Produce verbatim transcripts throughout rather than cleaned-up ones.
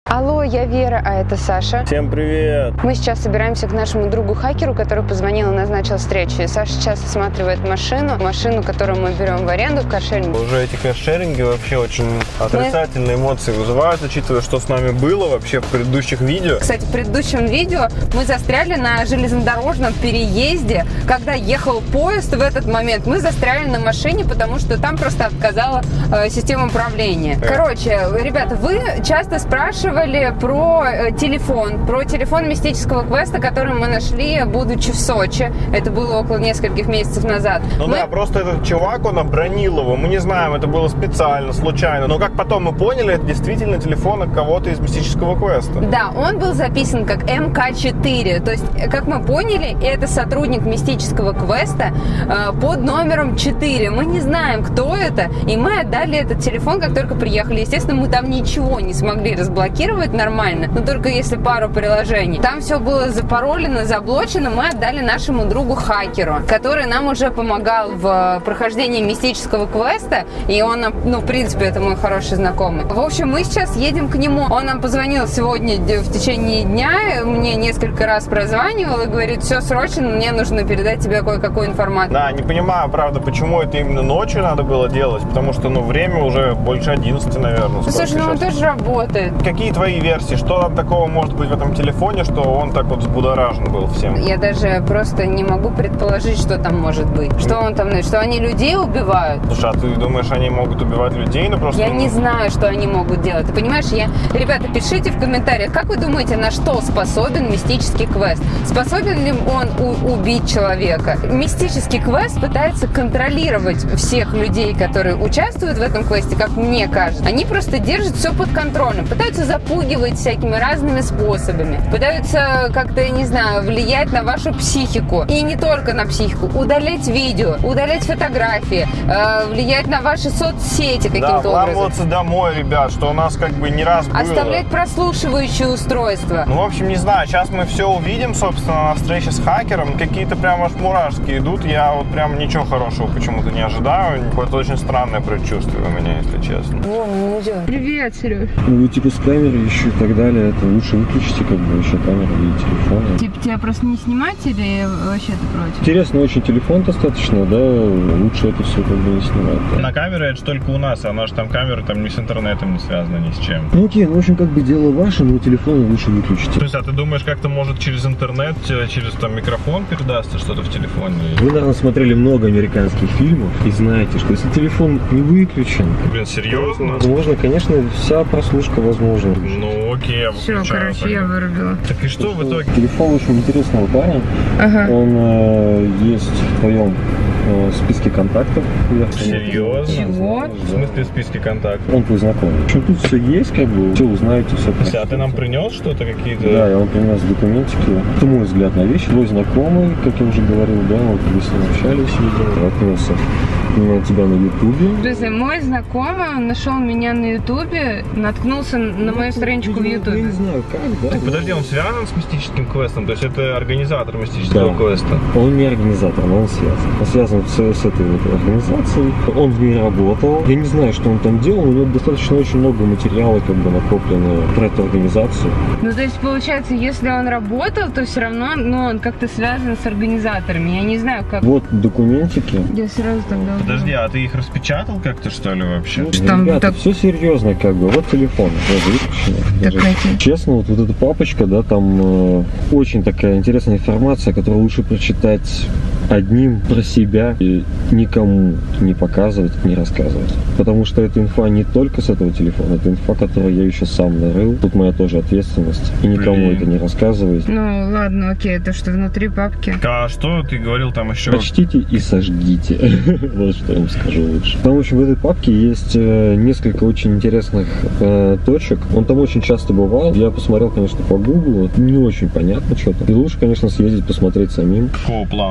Алло, я Вера, а это Саша. Всем привет! Мы сейчас собираемся к нашему другу-хакеру, который позвонил и назначил встречу. И Саша сейчас осматривает машину, машину, которую мы берем в аренду в каршеринге. Уже эти каршеринги вообще очень отрицательные мы... эмоции вызывают, учитывая, что с нами было вообще в предыдущих видео. Кстати, в предыдущем видео мы застряли на железнодорожном переезде. Когда ехал поезд в этот момент, мы застряли на машине, потому что там просто отказала э, система управления. Э. Короче, ребята, вы часто спрашивали про э, телефон, про телефон мистического квеста, который мы нашли, будучи в Сочи. Это было около нескольких месяцев назад. Ну мы... да, просто этот чувак, он обронил его. Мы не знаем, это было специально, случайно. Но как потом мы поняли, это действительно телефон от кого-то из мистического квеста. Да, он был записан как эм ка четыре. То есть, как мы поняли, это сотрудник мистического квеста э, под номером четыре. Мы не знаем, кто это, и мы отдали этот телефон, как только приехали. Естественно, мы там ничего не смогли разблокировать нормально, но только если пару приложений. Там все было запаролено, заблочено. Мы отдали нашему другу-хакеру, который нам уже помогал в прохождении мистического квеста, и он, ну, в принципе, это мой хороший знакомый. В общем, мы сейчас едем к нему. Он нам позвонил сегодня в течение дня, мне несколько раз прозванивал и говорит: все срочно, мне нужно передать тебе кое-какую информацию. Да, не понимаю, правда, почему это именно ночью надо было делать, потому что, ну, время уже больше одиннадцати, наверное. Слушай, ну он тоже работает. Какие твои версии? Что там такого может быть в этом телефоне, что он так вот взбудоражен был всем? Я даже просто не могу предположить, что там может быть. Что он там, что они людей убивают? Слушай, а ты думаешь, они могут убивать людей? Ну, просто... Я не знаю, что они могут делать. Ты понимаешь, я... Ребята, пишите в комментариях, как вы думаете, на что способен мистический квест? Способен ли он у- убить человека? Мистический квест пытается контролировать всех людей, которые участвуют в этом квесте, как мне кажется. Они просто держат все под контролем, пытаются запугивать всякими разными способами, пытаются как-то, я не знаю, влиять на вашу психику. И не только на психику. Удалять видео, удалять фотографии, э, влиять на ваши соцсети каким-то да, образом. вламываться домой, ребят, что у нас как бы не раз было. Оставлять прослушивающие устройства. Ну, в общем, не знаю. Сейчас мы все увидим, собственно, на встрече с хакером. Какие-то прям аж мурашки идут. Я вот прям ничего хорошего почему-то не ожидаю. Какое-то очень странное предчувствие у меня, если честно. Вон он идет. Привет, Сереж. Ну, типа с камерой еще и так далее. Это лучше выключите, как бы, еще камеру и телефон. Типа тебя просто не снимать или вообще ты против? Интересно, очень телефон достаточно, да? Лучше это все как бы не снимать. Да? На камере это же только у нас, а наша там камера там ни с интернетом не связана, ни с чем. Ну окей, ну в общем как бы дело ваше, но телефон лучше выключите. То есть, а ты думаешь, как-то может через интернет, через там микрофон передастся что-то в телефоне? Вы, наверное, смотрели много американских фильмов и знаете, что если телефон не выключен... Блин, серьезно? Возможно, конечно, вся прослушка возможна. Ну окей, я выключаю. Все, короче, тогда. Я вырубила. Так и что в итоге? Телефон очень интересного парня. Ага. Он э, есть в твоем э, списке контактов. Серьезно? Чего? В смысле в списке контактов? Он твой знакомый. В общем, тут все есть, как бы, все узнаете, все. А ты нам принес что-то, какие-то? Да, я вам принес документики. Это мой взгляд на вещи. Твой знакомый, как я уже говорил, да, вот вы с ним общались, видели, отнесся на тебя на ютубе. Друзья, мой знакомый, он нашел меня на ютубе, наткнулся на мою страничку в ютубе. Я не знаю, как, да. Так, подожди, он связан с мистическим квестом? То есть это организатор мистического да. квеста? Он не организатор, но он связан. Он связан с, с этой вот организацией. Он в ней работал. Я не знаю, что он там делал, у него достаточно очень много материала как бы накоплено про эту организацию. Ну, то есть, получается, если он работал, то все равно, ну, он как-то связан с организаторами. Я не знаю, как... Вот документики. Я сразу тогда... Подожди, а ты их распечатал как-то, что ли, вообще? Ну, там, ребята, так... все серьезно, как бы. Вот телефон, вот выключенный. Честно, вот, вот эта папочка, да, там э, очень такая интересная информация, которую лучше прочитать одним про себя и никому не показывать, не рассказывать. Потому что эта инфа не только с этого телефона, это инфа, которую я еще сам нарыл. Тут моя тоже ответственность. И никому Блин. это не рассказывать. Ну, ладно, окей, это что внутри папки. А что ты говорил там еще? Прочтите и сожгите. Вот что я вам скажу лучше. Там, в общем, в этой папке есть э, несколько очень интересных э, точек. Он там очень часто бывал. Я посмотрел, конечно, по гуглу. Не очень понятно что-то. И лучше, конечно, съездить посмотреть самим. Какого плана точки?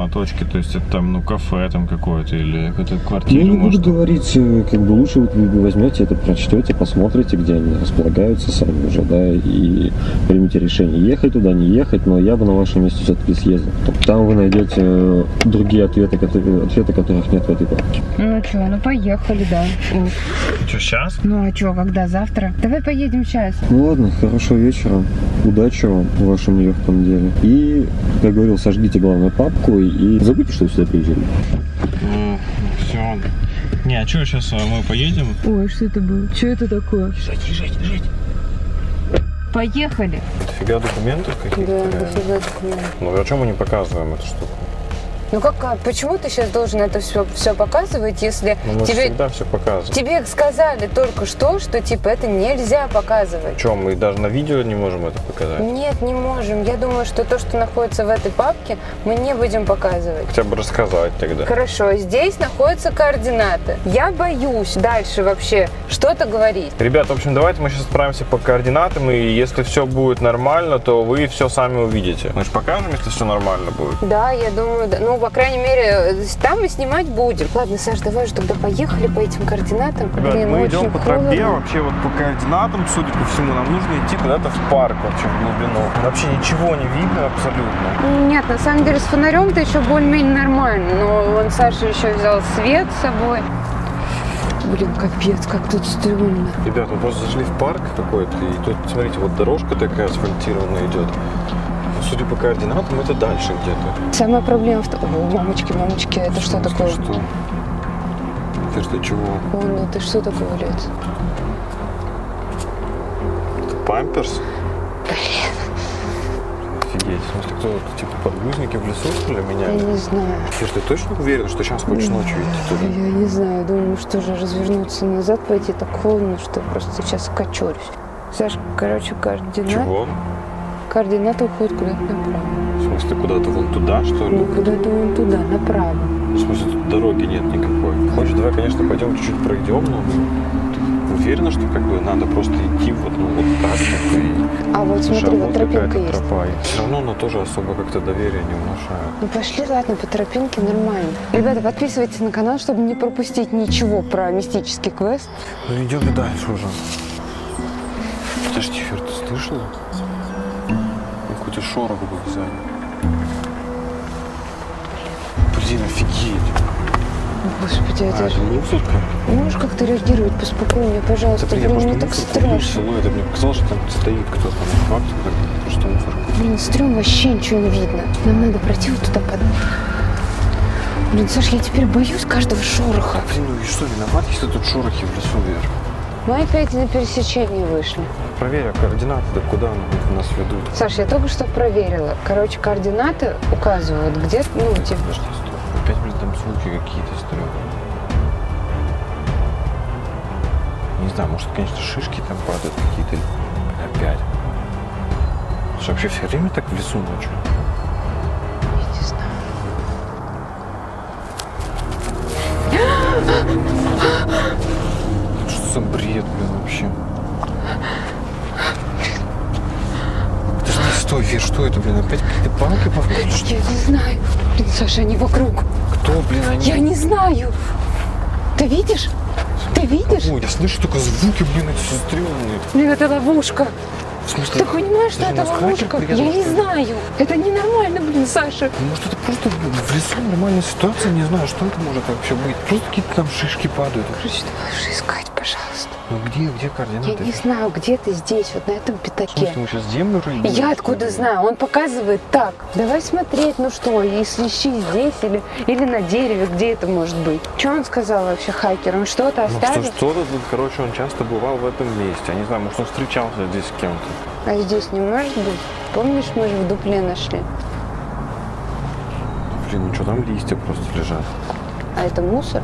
То есть это там, ну, кафе там какое-то или какая-то квартира? Я не может... буду говорить, как бы лучше вот вы возьмете это, прочтете, посмотрите, где они располагаются сами уже, да, и примите решение, ехать туда, не ехать, но я бы на вашем месте все-таки съездил. Там вы найдете другие ответы, которые, ответы, которых нет в этой папке. Ну что, ну поехали, да. Что, сейчас? Ну а что, когда? Завтра? Давай поедем сейчас. Ну ладно, хорошего вечера, удачи вам в вашем нелегком деле. И, как говорил, сожгите, главное, папку и забудьте, что вы сюда приезжали. Ну, все. Не, а что, сейчас мы поедем? Ой, что это было? Что это такое? Езжайте, езжайте, езжайте. Поехали. Дофига документов каких-то? Да, дофига документов. Ну, а чем мы не показываем эту штуку? Ну как, а почему ты сейчас должен это все, все показывать, если Ну, мы тебе, всегда все показываем. тебе сказали только что, что типа это нельзя показывать? Чем, мы даже на видео не можем это показать? Нет, не можем. Я думаю, что то, что находится в этой папке, мы не будем показывать. Хотя бы рассказать тогда. Хорошо, здесь находятся координаты. Я боюсь дальше вообще что-то говорить. Ребят, в общем, давайте мы сейчас отправимся по координатам, и если все будет нормально, то вы все сами увидите. Мы же покажем, если все нормально будет. Да, я думаю, да. Ну, по крайней мере, там мы снимать будем. Ладно, Саш, давай же тогда поехали по этим координатам. Ребят, Блин, мы очень идем по холодно. тропе, вообще вот по координатам, судя по всему, нам нужно идти куда-то в парк, вообще в глубину. Вообще ничего не видно абсолютно. Нет, на самом деле с фонарем-то еще более-менее нормально, но вон Саша еще взял свет с собой. Блин, капец, как тут стрёмно. Ребят, мы просто зашли в парк какой-то, и тут, смотрите, вот дорожка такая асфальтированная идет. Но, судя по координатам, это дальше где-то. Самая проблема в том... О, мамочки, мамочки, это что такое? Что? Ты что, чего? Вон, это что такое валяется? Это памперс? Офигеть. В смысле, кто, типа, подгузники в лесу, что ли, Я меняли? не знаю. Кир, ты точно уверен, что сейчас хочешь ночью идти туда? Я не знаю, думаю, что же развернуться назад, пойти так холодно, что просто сейчас кочурюсь. Саш, короче, координаты. Чего? Координаты уходят куда-то направо. В смысле, куда-то вон туда, что ли? Ну, куда-то вон туда, направо. В смысле, тут дороги нет никакой. Хочешь, давай, конечно, пойдем чуть-чуть пройдем, но ты уверена, что как бы надо просто идти вот, ну, вот так, как и... А вот смотри, вот тропинка есть. Тропа. И все равно она тоже особо как-то доверия не внушает. Ну пошли, ладно, по тропинке нормально. Ребята, подписывайтесь на канал, чтобы не пропустить ничего про мистический квест. Ну идем и дальше уже. Подожди, Фер, ты слышала? Какой-то шорох был сзади. Блин, офигеть. Господи, это А, же... это мусорка? Можешь как-то реагировать поспокойнее, пожалуйста? Смотри, я, Блин, может, мне так мусорку увидел, страшно. силуэт. Мне показалось, что там стоит кто-то. На факте, как просто мусорка. Блин, стрём, вообще ничего не видно. Нам надо пройти вот туда под... Блин, Саш, я теперь боюсь каждого шороха. Блин, ну и что, виноват, если тут шорохи в лесу вверх? Мы опять на пересечение вышли. Проверь, а координаты-то куда нас ведут? Саш, я только что проверила. Короче, координаты указывают где-то, ну, типа... Подожди, стой. Опять, блин, там звуки какие-то стрёмные. Не знаю, может, конечно, шишки там падают какие-то. Опять. Что, вообще все время так в лесу ночью? Я не знаю. Что за бред, блин, вообще? Подожди, стой, Вер, что это, блин, опять какие-то палки повалили? Что? Я не знаю. Блин, Саша, они вокруг. Кто, блин, они? Я не знаю. Ты видишь? Ты видишь? Ой, я слышу только звуки, блин, эти стрёмные. Блин, это ловушка. В смысле? Ты понимаешь, что Подожди, это нас хакер ловушка? приедал, Я не что ли? знаю. Это ненормально, блин, Саша. Может, это просто в лесу нормальная ситуация, не знаю, что это может вообще быть. Просто какие-то там шишки падают. Короче, давай уже искать, пожалуйста. Ну где, где Я координаты? не знаю, где ты здесь, вот на этом В пятаке. смысле, мы сейчас землю рыем? Я откуда знаю? Он показывает так. Давай смотреть, ну что, если ищи здесь или, или на дереве, где это может быть. Что он сказал вообще, хакер? Он что-то Ну что, оставил? что-то тут, короче, он часто бывал в этом месте. Я не знаю, может, он встречался здесь с кем-то. А здесь не может быть? Помнишь, мы же в дупле нашли? Блин, ну что, там листья просто лежат. А это мусор?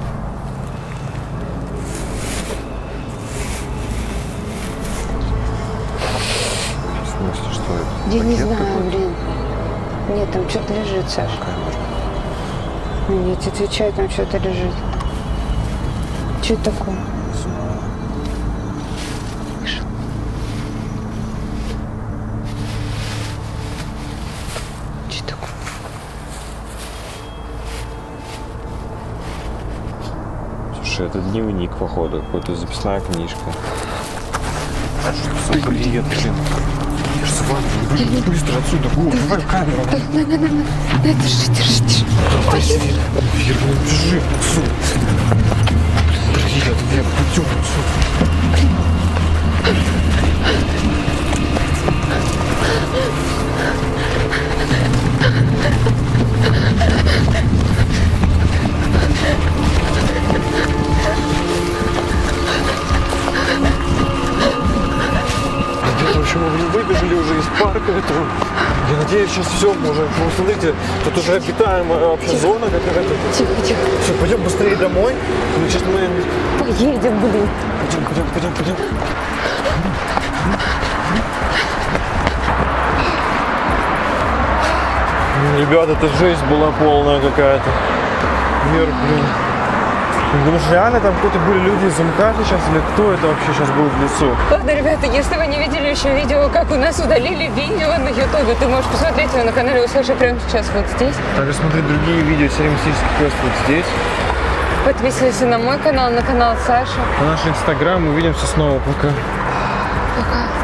В смысле, что это? Я не Пакет знаю, какой-то? блин. Нет, там что-то лежит, Саша. Какая может быть? Ну, нет, отвечай, там что-то лежит. Что это такое? Что такое? Слушай, это дневник, походу, какой-то записная книжка. Привет, блин. Я ж с вами. Быстро отсюда. Гу, давай камеру. На-на-на-на. Держи, держи, держи. Вер, ну бежи отсюда. Привет, Вер, пойдем отсюда. Ребята, в общем, мы выбежали уже из парка этого. Я надеюсь, сейчас все уже. Ну, смотрите, тут уже обитаемая вообще зона какая-то. Тихо, тихо. Все, пойдем быстрее домой. Ну, сейчас мы... Поедем, блин. Пойдем, пойдем, пойдем, пойдем. Ребята, это жесть была полная какая-то. Вер, блин. Потому что реально там какие-то были люди из МК сейчас, или кто это вообще сейчас был в лесу? Ладно, ребята, если вы не видели еще видео, как у нас удалили видео на ютубе, ты можешь посмотреть его на канале у Саши прямо сейчас вот здесь. Также смотреть другие видео, сериалистический квест вот здесь. Подписывайся на мой канал, на канал Саши. На наш инстаграм. Увидимся снова. Пока. Пока.